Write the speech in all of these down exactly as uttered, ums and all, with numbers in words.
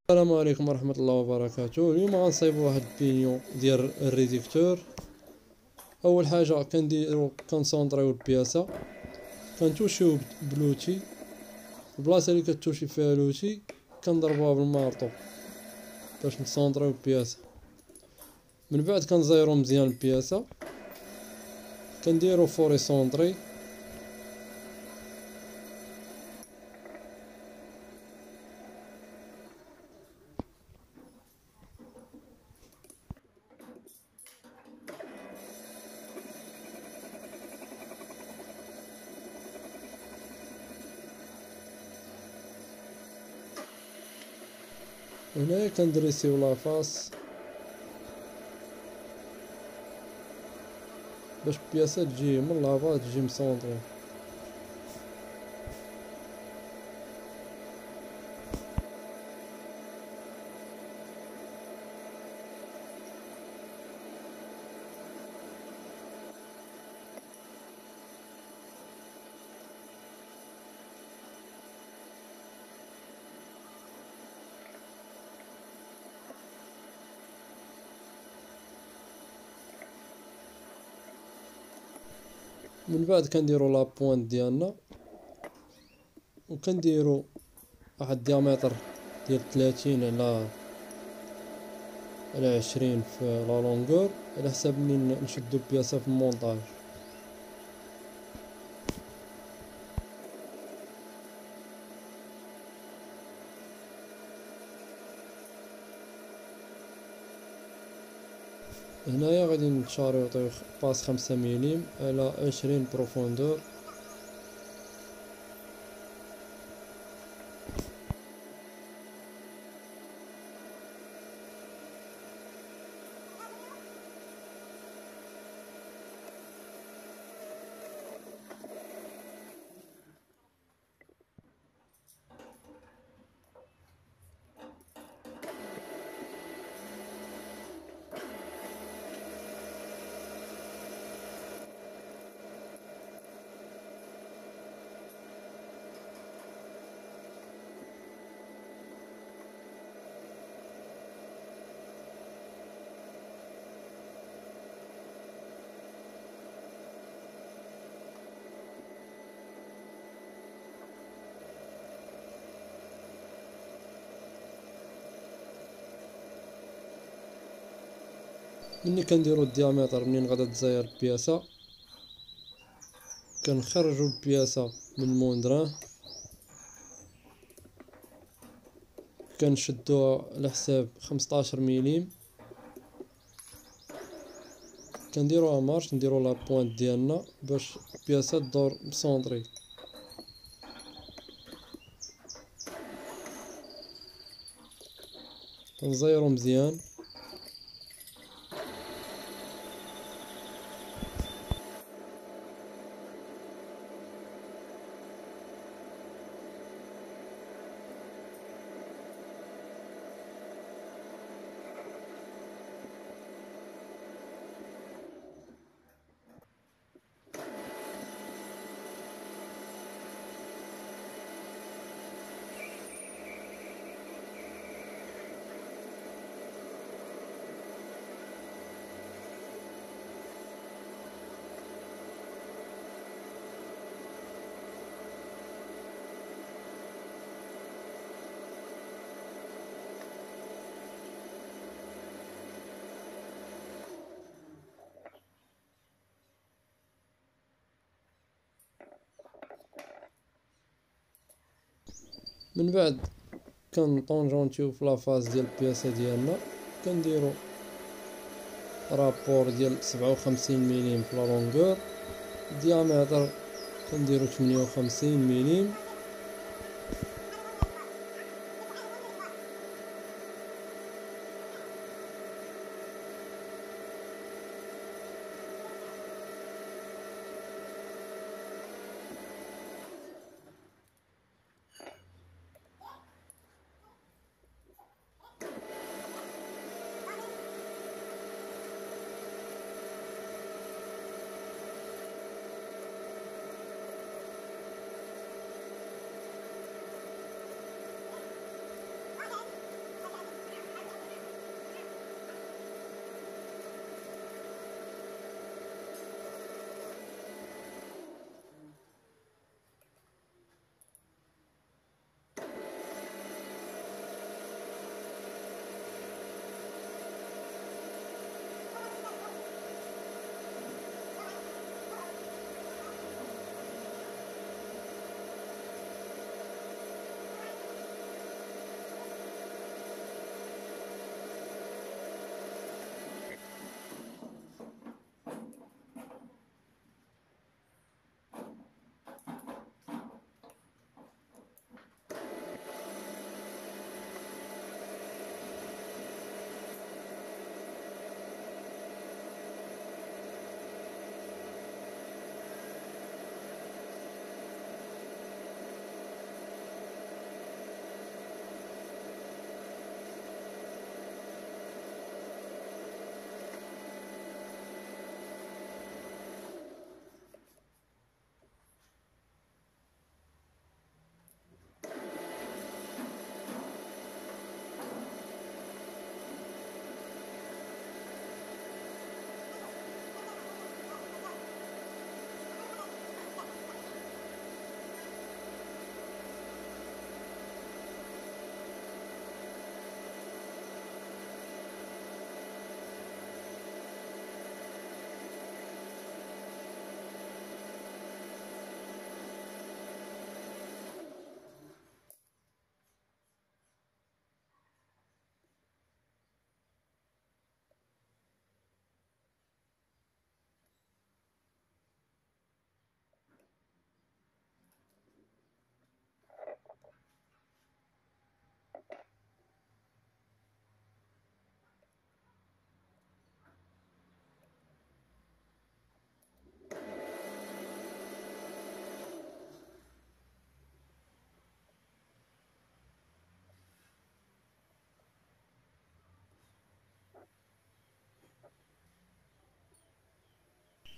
السلام عليكم ورحمة الله وبركاته. اليوم غنصايبو واحد البينيون ديال الريديكتور. اول حاجة كنديرو كنسونطريو البياسة، كنتوشيو بلوتي، البلاصة اللي كتوشي فيها لوتي كنضربوها بالمارطو باش نسونطريو البياسة. من بعد كنزيرو مزيان البياسة، كنديرو فوري سونطري، هنايا كندريسيو لافاس باش البياسة تجي من لافا تجي مسونطري. من بعد كنديرو لابوينت ديالنا وكنديرو واحد الديامتر ديال ثلاثين على على عشرين في لا لونغور على حساب منين نشدو البياسة في المونطاج. هنايا غادي نتشاريطيو باس خمسة ملم على عشرين بروفوندور. مني كنديرو الديامتر منين غادا تزاير البياسة، كنخرجو البياسة من الموندران، كنشدوها على حساب خمسطاشر ملم، كنديروها مارش، نديرو لا بوينت ديالنا باش البياسة تدور مسونطري. كنزيرو مزيان. من بعد كنطونجونتيو في لافاز ديال البياسة ديالنا، كنديرو رابور ديال سبعة وخمسين ملم في لا لونغور، الديامتر كنديرو ثمانية وخمسين ملم.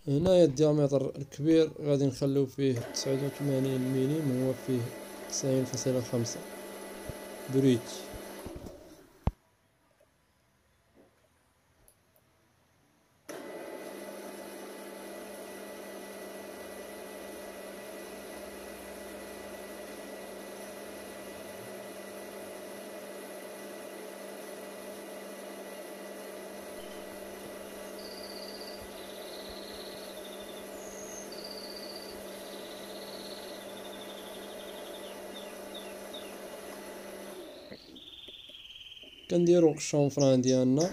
هنايا الديامتر الكبير غادي نخليو فيه تسعة وثمانين ملم، هو فيه تسعين فاصلة خمسة بريت. كنديرو الشونفران ديالنا،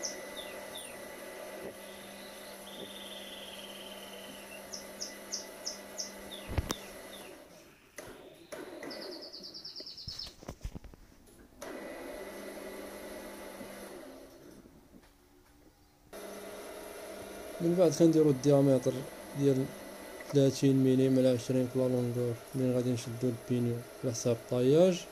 من بعد كنديرو الديامتر ديال ثلاثين ملم على عشرين في لا لونغور منين غادي نشدو البينيو على حساب الطياج.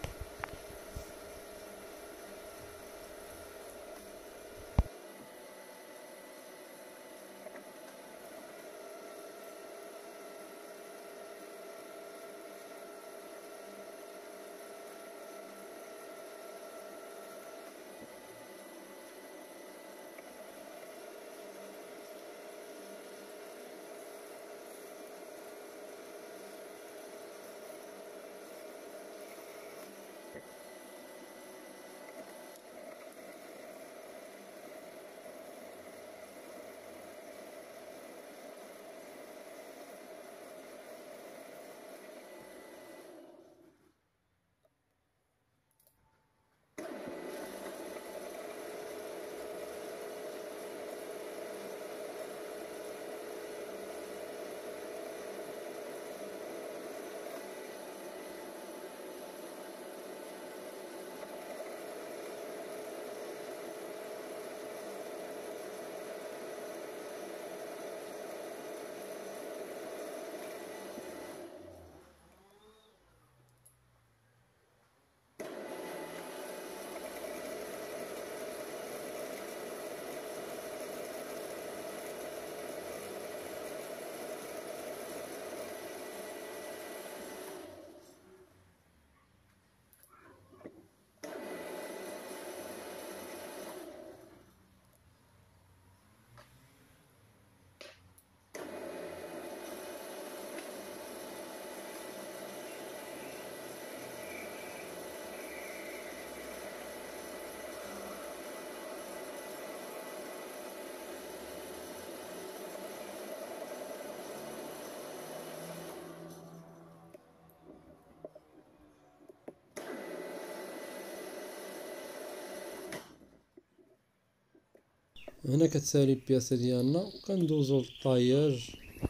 هنا كتسالي البياسة ديالنا، كندوزو للطياج.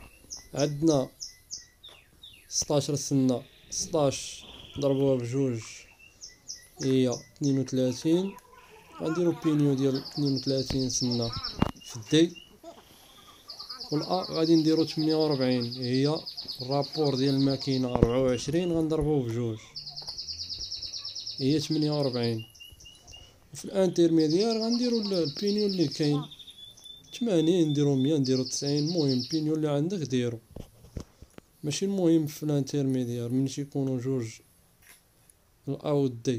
عندنا ستاشر سنة، ستاش ضربوها بجوج هي اثنين وثلاثين. غنديرو بينيو ديال اثنين وثلاثين سنة في الدي، والأ غادي نديرو ثمانية وربعين، هي الرابور ديال الماكينة ربعة وعشرين غنضربوه بجوج هي ثمانية وربعين. وفي الانترميديار غنديرو البينيو اللي كاين ثمانين، نديرو مية، نديرو تسعين، المهم البينيو اللي عندك ديرو. ماشي المهم في الانترميديار من يكونوا جوج الأ و الدي.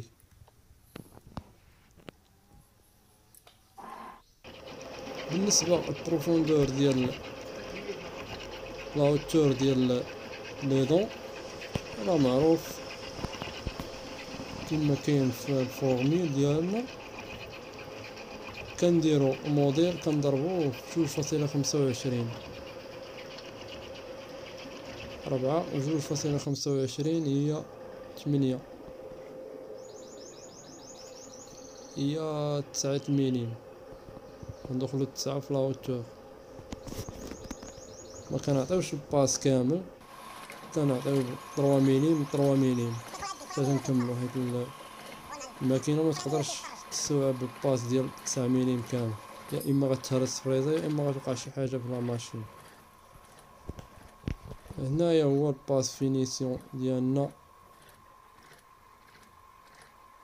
بالنسبة للبروفوندور ديال لا هوتور ديال لي دون راه معروف كما كاين في الفورميل ديالنا. كنديرو موديل كنضربوه في جوج فاصلة خمسة وعشرين، ربعة وجوج فاصلة خمسة وعشرين هي ثمانية، هي تسعة ملم. ندخلو تسعة في لا هوتور، ما كنعطيوش الباس كامل، كنعطيو ثلاثة ملم ثلاثة ملم باش نكملو، حيت الماكينة ما تقدرش تستوعب الباس ديال تسعة ملم كامل، يا اما غتهرس فريزي يا اما غتوقع شي حاجة في لا ماشين. هنايا هو الباس فينيسيون ديالنا.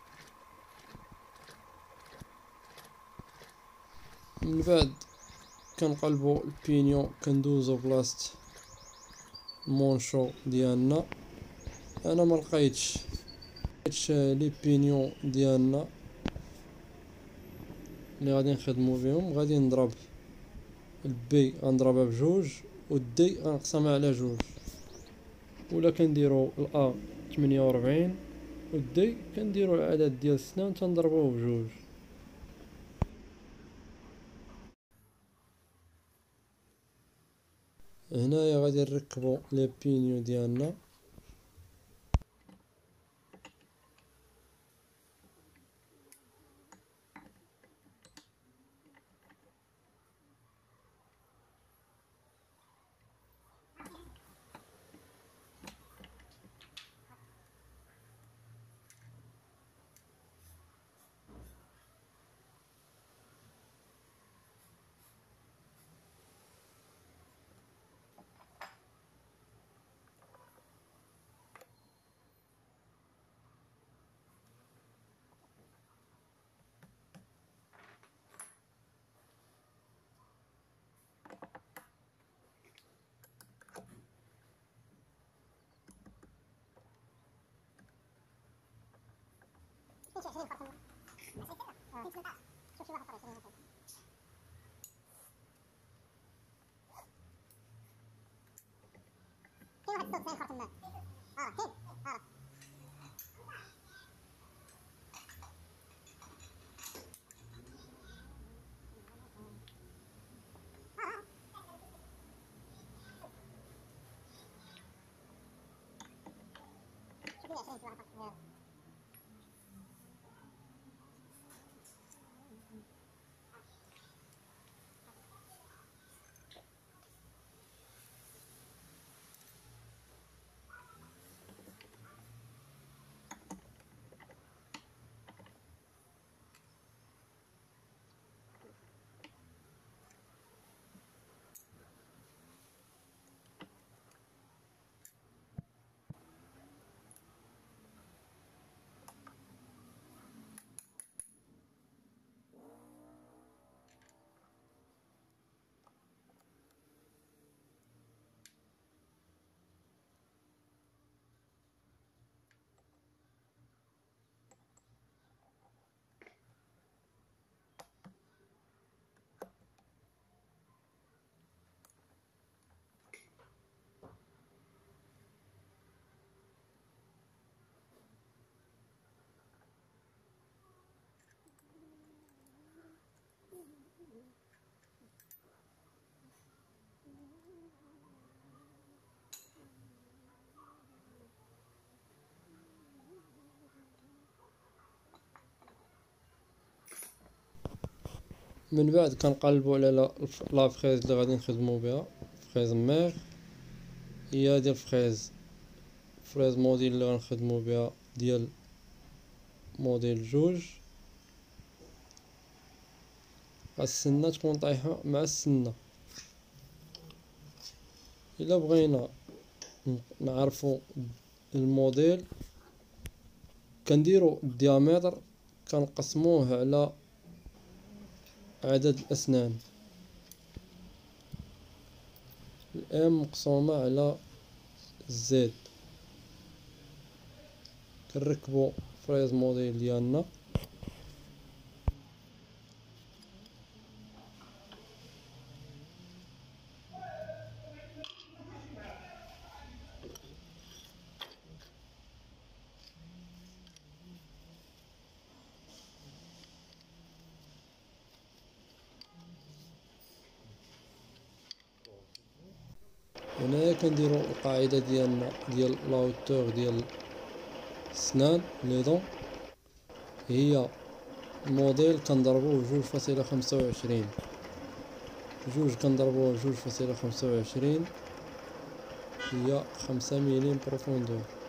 من بعد كنقلبو البينيون كندوزو بلاصة المونشو ديالنا. انا ما لقيتش لقيتش لي بينيون ديالنا اللي غادي نخدمو بهم. غادي نضرب البي غنضربها بجوج والدي غنقسمها على جوج، ولا كنديرو الأ تمنية وربعين والدي كنديرو العدد ديال السنان تنضربوه بجوج. هنايا غادي نركبو لي بينيو ديالنا. من بعد كنقلبو على لا فريز اللي غادي نخدمو بها، فريز ميغ. هي هادي الفريز فريز موديل اللي غنخدمو بها ديال موديل جوج. السنة تكون طايحة مع السنة. الا بغينا نعرفو الموديل كنديرو الديامتر كنقسموه على عدد الأسنان، الام مقسومة على زد. كنركبو فريز موديل ديالنا. هنايا كنديرو القاعدة ديالنا ديال لاوتور ديال السنان لي دون. هي الموديل كنضربوه بجوج فاصلة خمسة وعشرين، جوج كنضربوه بجوج فاصلة خمسة وعشرين هي خمسة ميليم بروفوندور.